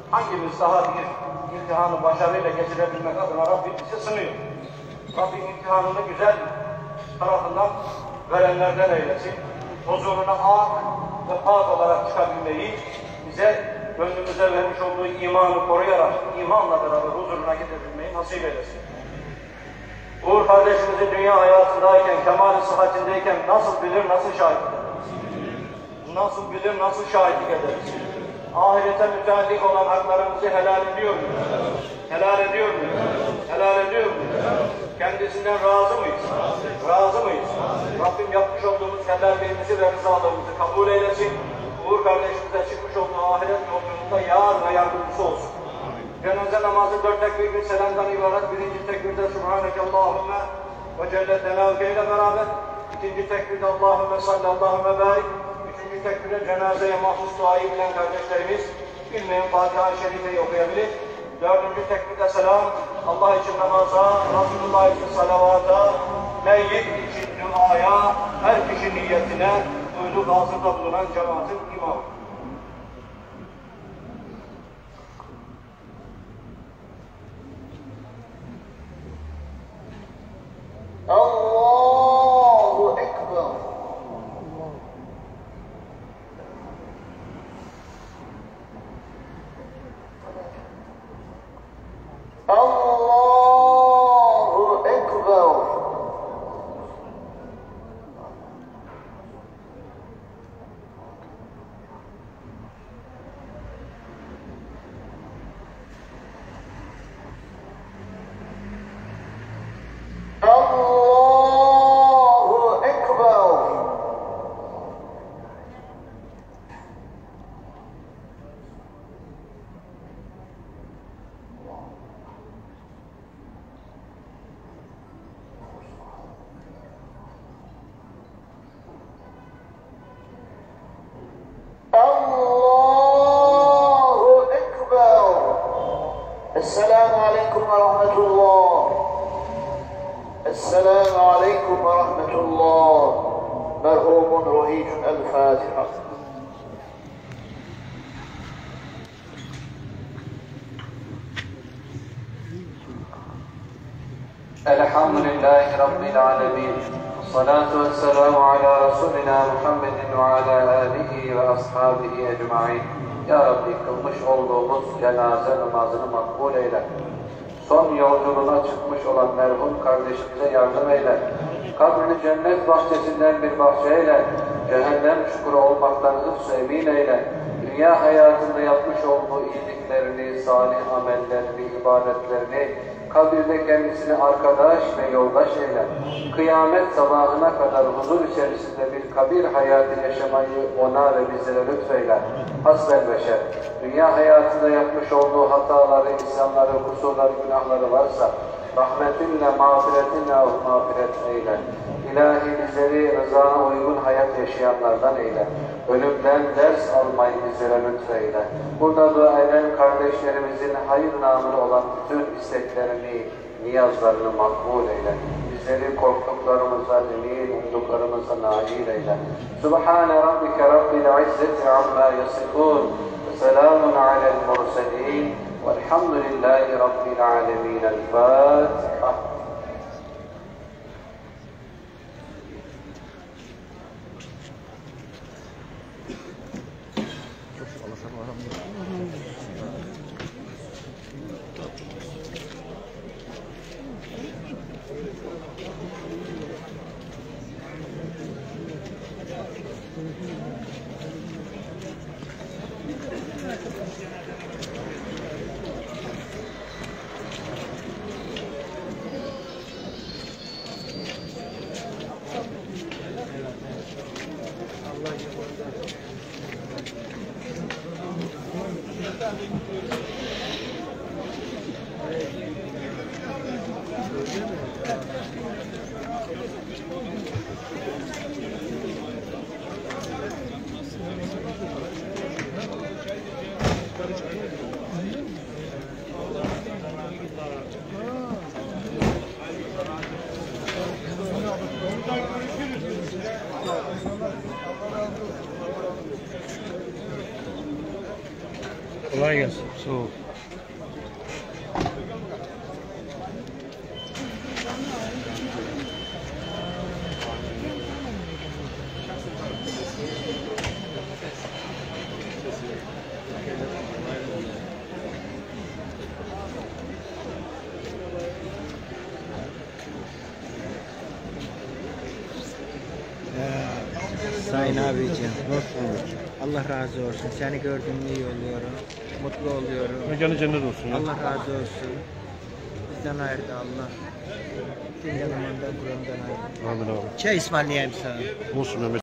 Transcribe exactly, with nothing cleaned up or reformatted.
hangimiz daha bir imtihanı başarıyla geçirebilmek adına Rabbim bizi sınıyor. Rabbim imtihanını güzel tarafından verenlerden eylesin. Huzuruna ak ve pak olarak çıkabilmeyi, bize gönlümüze vermiş olduğu imanı koruyarak, imanla beraber huzuruna gidebilmeyi nasip eylesin. Uğur kardeşimizi dünya hayatındayken, kemal-i sıhhatindeyken nasıl bilir, nasıl şahit ederiz? Nasıl bilir, nasıl şahitlik ederiz? Ahirete müteallik olan haklarımızı helal ediyor muyuz? Helal ediyor muyuz? Helal ediyor muyuz? Kendisinden razı mıyız? Razı mıyız? Rabbim yapmış olduğumuz helalliğimizi ve rızalığımızı kabul eylesin. Uğur kardeşimize çıkmış olduğu ahiret yolculuğunda yar ve yardımcısı olsun. Cenaze namazı dört tekbir bir selamdan ibaret. Birinci tekbirde Subhaneke Allahümme ve Celle Telavke ile beraber. İkinci tekbirde Allahümme salli Allahümme barik. Üçüncü tekbirde cenazeye mahsus duayı bilen kardeşlerimiz bilmeyen Fatiha-i Şerife'yi okuyabilir. Dördüncü tekbirde selam, Allah için namaza, Resulullah için salavata, meyyit için duaya, her kişi niyetine uyduk hazırda bulunan cemaatin imamı. Allahu Ekber. Allahu Ekber. Allahu Ekber. Allahu Ekber. Esselamu Aleyküm ve Rahmetullah. Esselamu Aleyküm ve Rahmetullah. Merhumun ruhicun el-Fatiha. Elhamdülillahi Rabbil alemin. Salatu ve selamu ala Resulina Muhammedin ve ala alihi ve ashabihi ecma'in. Ya Rabbi, kılmış olduğumuz cenaze namazını makbul eyle. Son yolculuğuna çıkmış olan merhum kardeşimize yardım eyle. Kabrini cennet bahçesinden bir bahçe eyle. Cehennem çukuru olmaktan hıfz emin eyle. Dünya hayatında yapmış olduğu iyiliklerini, salih amellerini, ibadetlerini, kabirde kendisini arkadaş ve yoldaş eyle. Kıyamet sabahına kadar huzur içerisinde bir kabir hayatı yaşamayı ona ve bizlere lütfeyle. Hasbelbeşer, dünya hayatında yapmış olduğu hataları, isyanları, kusurları, günahları varsa rahmetinle, mağfiretinle mağfiret eyle. İlahi bizleri rızana uygun hayat yaşayanlardan eyle. Ölümden ders almayı bizlere lütfeyle. Burada dua eden kardeşlerimizin hayır namına olan bütün isteklerini, niyazlarını makbul eyle. Bizleri korktuklarımıza emin, umduklarımıza nail eyle. Subhane Rabbike Rabbil İzzeti amma yasifun. Selamun alel murselin. Velhamdülillahi Rabbil alemin. El Fatiha. Kolay gelsin. gelsin. Sağ ol. Sayın abicim, Allah razı olsun. Seni gördüğüm iyi oluyorum. Mutlu oluyorum. Mekanı cennet olsun. Ya. Allah razı olsun. Bizden ayırdı Allah. Din yanımından, Kur'an'dan ayırdı. Amin abi. Çay ısmarlayayım sana. Olsun Mehmet.